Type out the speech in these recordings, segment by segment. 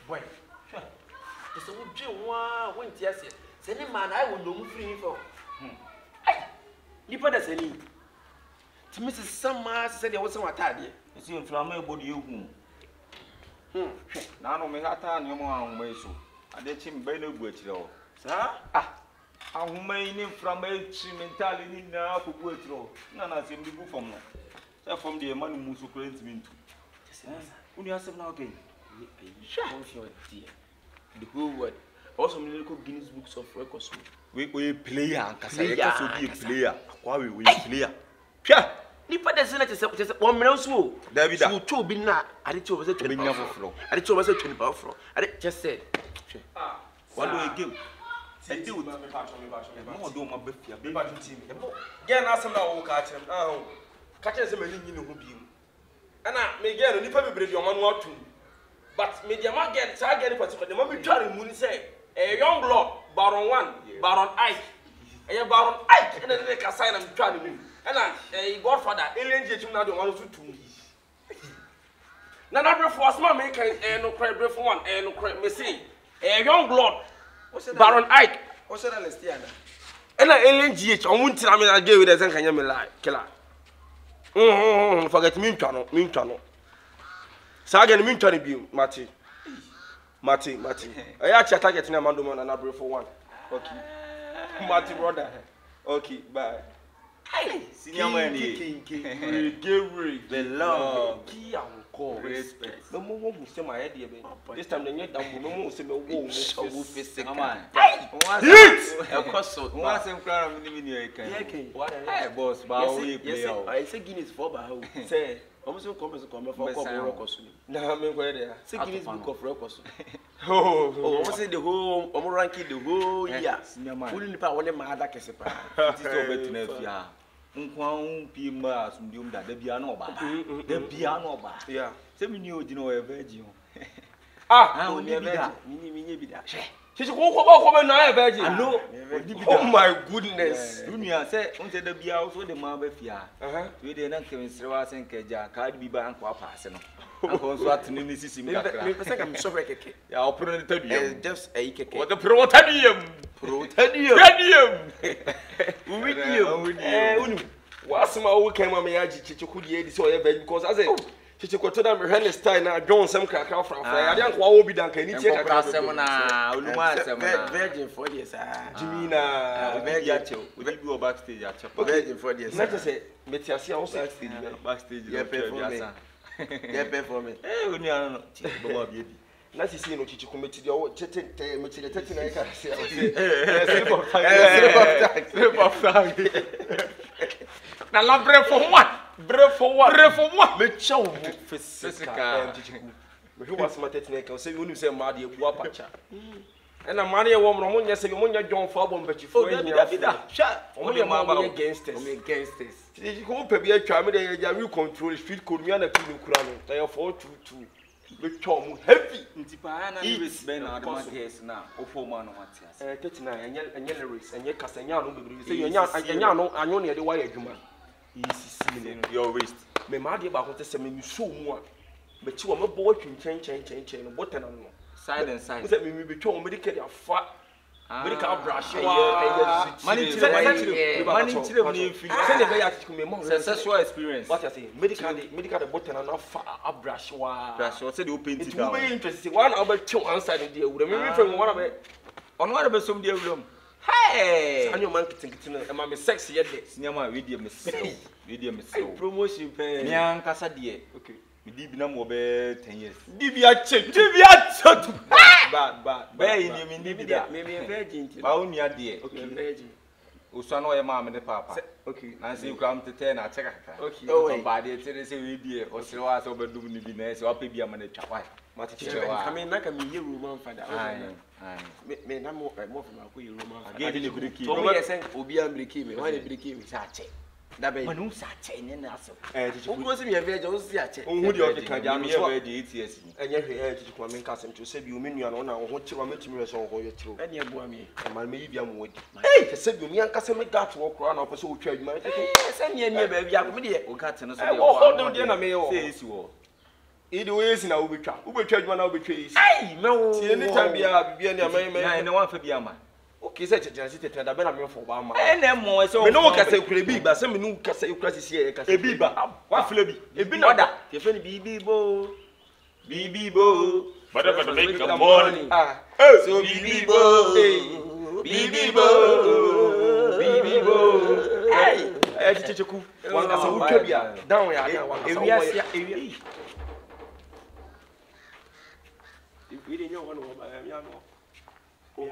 boy. It's a wood one, went yes. Send him man, I will know free for. Nipa that's any. To Mrs. Summer said there was some attire. It's inflammable you. Now, no, me got time, no more way so. I did him by no good, though. Sir? I may inflammate mentality now for good, though. None of them go from that. From the money moves to create me too. Only has now again. Dear. The whole word. Also, little Guinness books of records. We player, because I can be a player. Why we player? Yeah. Nipa de senate just 1 million so. David, so 2 be na. I did 2 was 20 floor. I did 2 was 20 floor. I just said. What do you give? I do with my more do my befia. Be back to team. Get an answer now, catch him. Oh, catch him in the who be. And I may get a nipper be your man or two. But media might get target particular. The moment Charlie Moon say a young lord, Baron 1, Baron Ike. A Baron Ike, and then they can sign and try to win. And a godfather, alien Jim now the 1 or 2. Now, not for small maker and no cry for one and no cry missing. A young lord, Baron Ike. What's that? And an alien GH, I won't tell me I gave it as I can lie, killer. Forget me, channel. Sagan, me, Tony Beam, Matty. I actually target in a mandolin and I bring for one. Okay. Matty, brother. Okay, bye. Hey, senior man, the love, key and call, respect. No more will say my idea. This time the net down will say no woman, so will face a man. Of course, so once I'm crying, what I boss, I say Guinness for by say, almost come for now, I'm where they are. Say Guinness book of records. Oh, almost the whole, almost ranking the whole year. Wouldn't the power of my other case. It is over to Nevia. Unquam Pima, the piano bar. The piano bar. Yeah. Tell me, you know a virgin. I will never be that. She's a woman, I a virgin. No, oh my goodness. Dunia said, until the be also the Marbefia. We didn't come in Sravas and Kaja, Card be bank or passing. I'm sorry. I'll put it in just a cake. What the protadium? What's my old came on me? I could eat so because I say, she could tell them her style now, John some crack out from I don't want to be done. Can you take a virgin for this? Jimina, will you go backstage at virgin for this? Let us say, Metiasi also backstage. Yeah, pay for me. Eh, we are not. Not to see no teacher committed your chatting, material taking a car. Slip of time. Now, love bread for what? Bread for what? Bread for what? Let's show physical. Who was my technique? I'll say, when you say, Marty, Wapacha. And a money woman, when you say, when you're John Fabon, but you forget that. Shut only a mamma against us. Against us. You hope to be a child, you control street called me and a few crown. They are 4 2 the chum heavy. Intipana is Ben or the Montes now, or 4 man or what? 39 and yellow race and your Castellano, you're young, and only the wire human. Easy, your waist. Me, my dear, about what they you so much. But you are a boy to change, what an unknown. Side and side. Let me be told medical fat. Medical brush. Money successful experience. What I say, medical button and not fat brush. Brush, what's the open? It will be interesting. One over 2 outside the deal. Remember from one of it. On one of some dear room. Hey, and your man and I'm sexy yet. Nyama, medium, promotion pay. Young Cassadia. Okay. Dibina mo be 10 years. Dibia bad. Be in you dibia. Maybe a virgin. Ba unia de. Okay, virgin. Usano e ma me de papa. Okay. And say you come to 10 na check aka. Okay. Oh, ba de tell say we die. O se wa so be dum ni bi na so pa bia ma na twa. Mati chewa. I mean na ka me ye Roman father. Me na mo from akwa Roman father. Again the briki. So me say obi am briki me. Why the briki me sa che. Manu sache in the answer. Who was in your village? Who do you think I am here? 8 years. And yet, to come in Cassim to say you mean you are on what you are making me so for your true. And you are me, and my medium wood. Hey, said you, me and Cassim got to walk around up so trade my send me a baby. I'm with you. Got to know. Hold on, dear, may says you all. Either way, is in our ubitcha. Ubitcha, one of the trees. Hey, no. See, anytime be a no one for be a man. Okay, such a transit and a better for one man. And then more so. No one can say Crebi, but some new can say classes here. A biba. What flabby? A binada. If any BB bo. BB bo. But I'm make a morning. Ah, so BB bo. BB bo. BB bo. Hey. I teach you one as a wood down here. We didn't know one of them.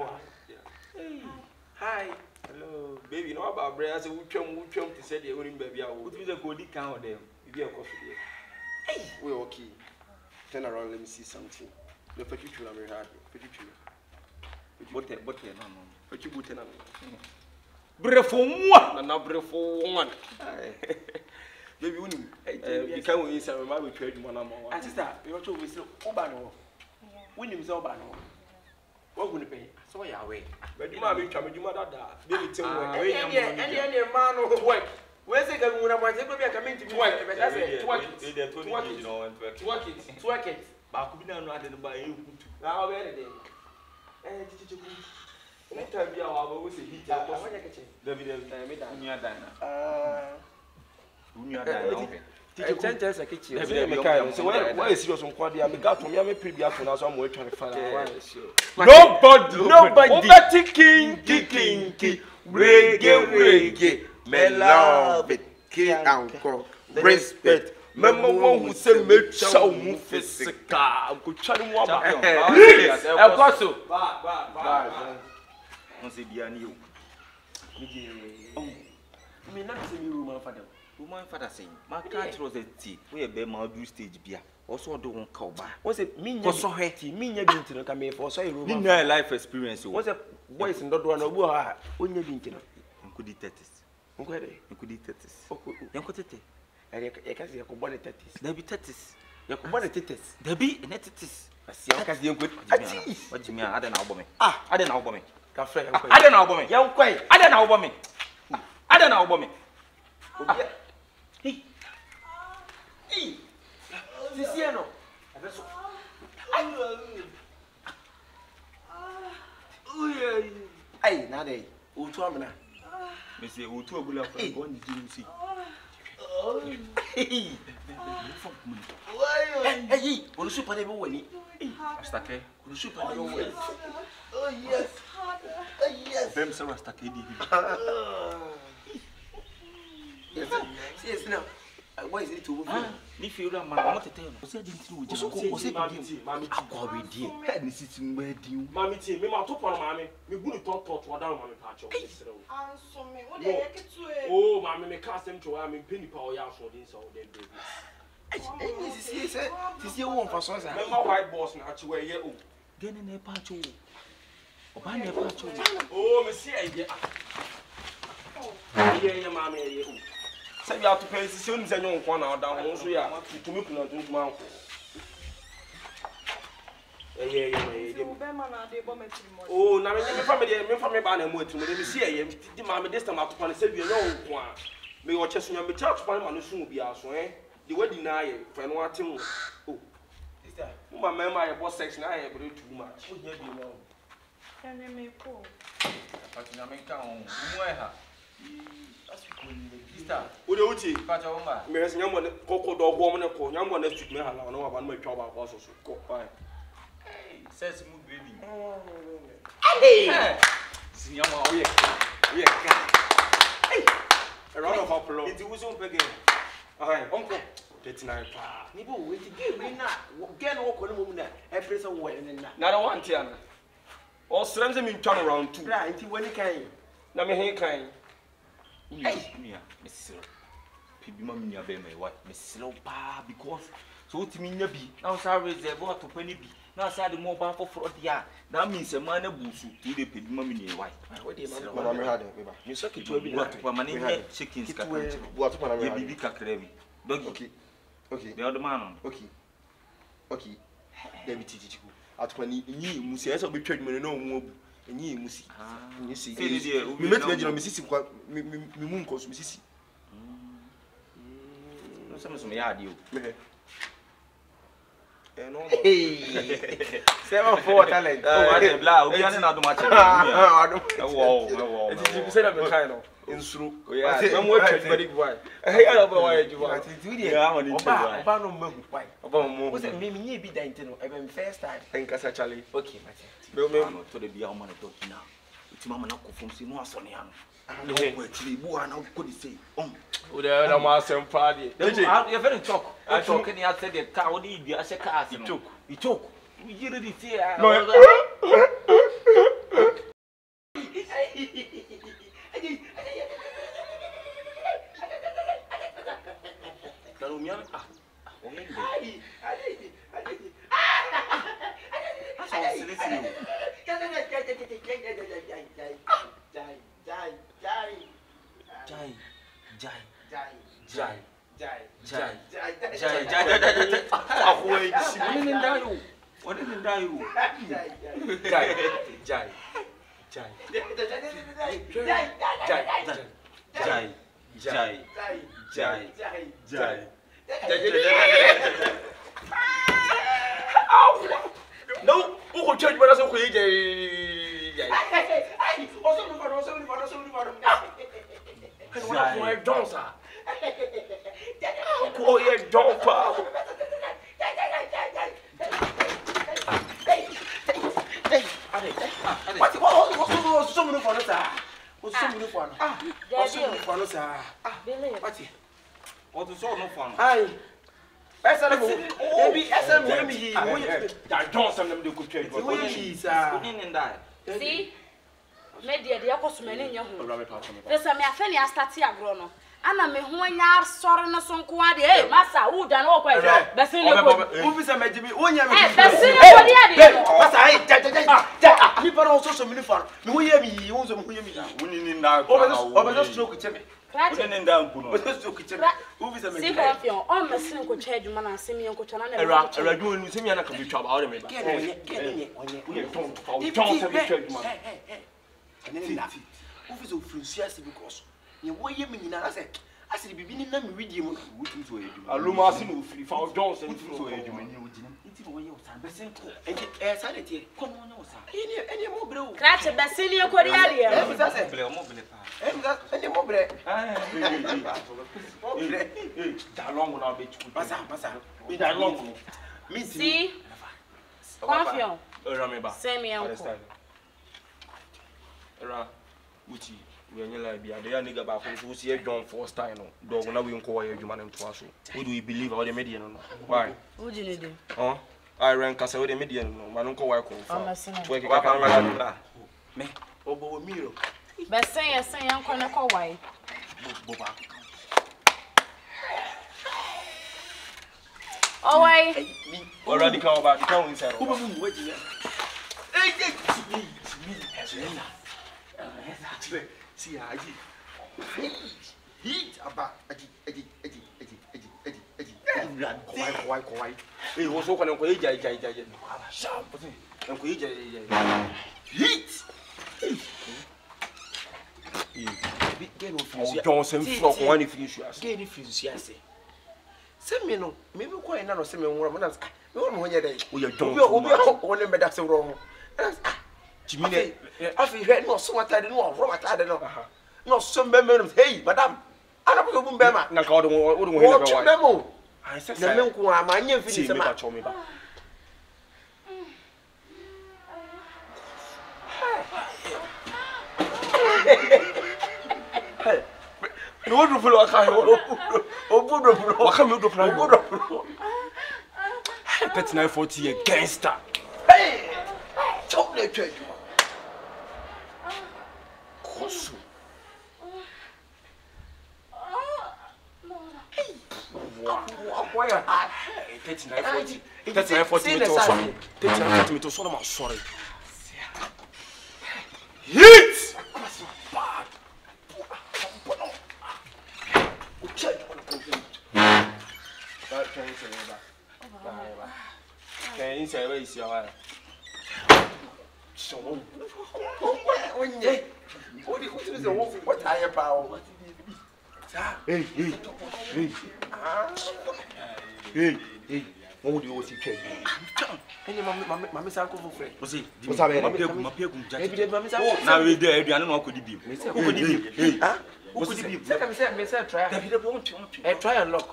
Hi. Hello. Baby, you know about bread. I said, we come to say the only baby. I would be the good count them. You get a coffee. Hey, we're okay. Turn around, let me see something. The petite I'm very happy. Petite. What no. Petite button. Breath for one. And now breath for one. Baby, you can't win some of my trade one. I just start. You're too with Obano. Win himself, Obano. What would you pay? So you're away. But you might be trying to do that. Baby, tell me. Any man who work. Where's the going to want to come into work? That's it. Twerk it. But I could not run by you. Now, where are they? And tell me how I was a heat. I want to catch it. David, so why is serious on Quadia? I got from Yami previous when I was on trying to find out. Nobody kicking, reggae, me love it, king uncle, respect. Remember one who said, make show move physical. I'm going to try to walk back. I've got so. I say, be a new. I mean, not the room for them. Woman father saying, my cat was a tea, we a bear my do stage beer. Also, don't call back. What's it mean? For so happy, mean you're going to come here for so a room. Life experience. What's a voice in that one of war when you're being killed? You could eat that. You could eat that. You could eat it. I can't see a component that is. There be tatis. Your component tatis. There be an etitis. I see a cast young good. What do you mean? I don't know about me. I don't know about me. I don't know about me. Young quay. I don't know about me. I don't know about me. Hey. Sisiano. Hey, now they. Utuamina. Monsieur Utuabula, one did you see? Hey, will super never win it? Stake. Will super never win? Oh, yes. Them Sarah Stake. Yes, now. Why is it to move? If you don't want to tell you, was it Mammy, I'll go with you. And this is where you, Mammy, me, my top one, Mammy, we would talk to down, Mammy Patch. Oh, Mammy, me cast them to I'm in penny power for this or then baby. This is your one for Sonsa. My white boss now to where you're getting a patch. Oh, buy a patch. Oh, Monsieur, yeah, Mammy. Say you have to pay the same as you want now down also yeah to make no to man. Oh, na me family ba na mo etu me see eh di ma me this time atopane say bi no nko a me wo cheso nya me cha atopane ma no sun bi aso eh the way deny e fe no atem oh sister mo ma ma ye boss sex na ye bre too much o nya bi no can me ko patina me kan mo e ha sister o de uti pacha o ma me se nyambo ne kokko do bo mo ne ko nyambo na street me hala no wa ba no twa ba ko so ko fine says mu baby hey si nyambo o ye hey a round of applause it was on pege uncle 39 pa ni bo we ti ge we na gen wo ko no mo na e press wo we na the one tiana o srem se mi twa round 2 bra nti woni kan na me he kan hey mia Mrs. Pibi mama nya be my wife Mrs. Pa because so timi nya bi now say reserve what to pani bi now say the mobile for fraud dia that means a man busu to the Pibi mama nya wife what dey mama me had me ba me so ki to bi na what mama nya chickens ka kan what mama me bibi kakra bi doggy okay the other man okay there be titiku atwani nyi musi esa be twad me no wo bu nyi musi nyi si me met me jino me sisi kwa me mu nkoso me sisi no some ya adi o me 7 4 talent. Oh, I did blah. We are not much. Wow. You said I'm kind of in through. Yeah, I'm working very well. I don't know why you want to do it. I'm on it. About no more. Why? About more. Was it maybe be dainty? I'm first time. Thank us, actually. Okay, my dear. To the beyond money talking now. It's Mamma from Simo Sonian. Actually, who are now could say, oh, the other master party. You're very talk. I talk and I said the cow need the Asaka. He took. We didn't see. No, who will change what I said? See? Media, the opposite in your home. There's a mafia starting a grown. Ana me ho nya sore no so nko ade eh masa who dan o kwa besin le ko who bisa medimi onya me besin le ko dia masa ja ni para o so mini far me ho ye mi wo so me ho ye mi woni ni na o be so stroke cheme woni ni nda nku no o so stroke cheme who bisa medimi si confion o mesin ko che adwuma na asem ye ko chana na eradu onu semi ana ka bi twa ba o de me ba onye ton se bi twa adwuma who bisa ofrusias because you want you mean I said, I said, be in them with you. Aluma, free for Johnson to a human. And sanity, come on, any more blue. Catch a Basilio Cordialia. Any more bread. That long will not be too that long. Me see, confion. Send me uncle. We are like the nigga back who see a John first time. Dog, now we inquire you man to us. Who do we believe about the media? Why? Who did you do? Oh, I ran Casa with the media. Man, uncle, I call me. Obo Miro. But say, Uncle Nicole, why? Oh, why? Already come about the town inside. Who will wait here? See, I heat about why? He was so kind of heat. Johnson flock one if you get if you see. Send me no, maybe quite not send me one of them. No, we are don't better so wrong. Jimmy, I feel head no so what I don't know, what I don't know. No, some members, hey, madam, I don't know Bema. Nakodo wouldn't have I said, my name finishes a match on me. No, no, no, that's 940 against that. Hey, chocolate trade. Kosu. Why are 3940? That's 940 to Solomon. Sorry. Hit! Bad. Can you say where is your eye? So, what are you about? Hey, Who do you see trade? And mamma Sanko for free. Was it? Now we there, I don't know what could be. Who could be? Who could be? Try and lock.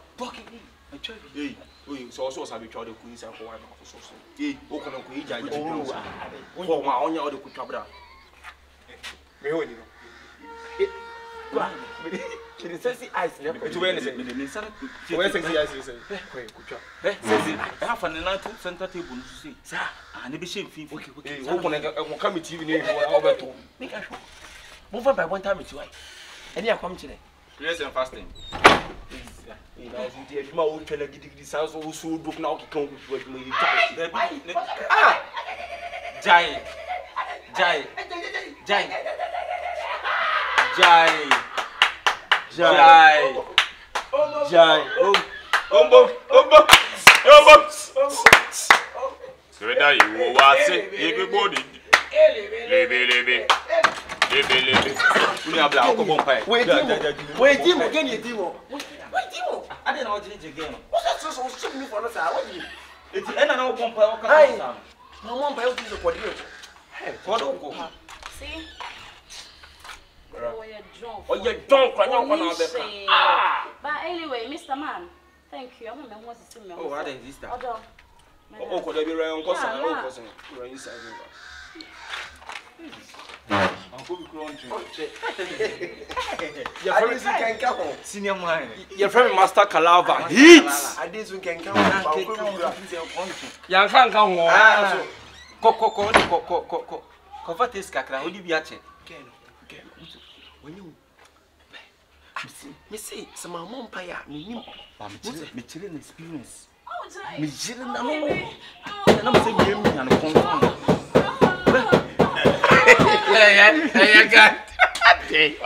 So also have tried the Queen's and for one of the who can for my own other Kutabra. She says the ice to anything. Where is the ice? Half an hour center table to see. And be shame fee. Come to you over to make a show. Move on by one time it's right. And you come today. Yes, and fasting. If my old fellow did this house also book now to come with me. Jai. So that you was everybody. We have black bonfire. Wait, him again, you demo. I didn't know what again. What's that so shooting for us? It's an hour bonfire. No one by the quadrille. What don't go? See? Oh, you're drunk. But anyway, Mr. Man, thank you. I'm going to see me. Oh, I didn't this time. Oh, could I be around? Senior mine. Your friend Master Calava. Hits. I did can come. Young can't come on. Cover this cacra, will you be at it? When you see some mom pie, me children experience. Me children, I'm saying, I'm going to